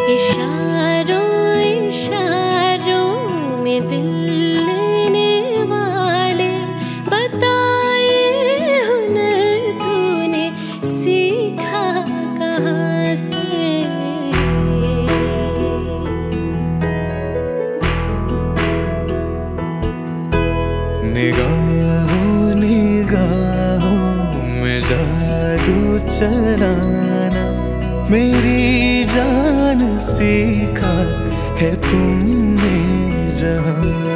इशारों इशारों में दिल लेने वाले बताए हुनर तूने सीखा कहाँ से। निगाहों निगाहों में जादू चलाना मेरी जान सीखा है तुमने जहाँ।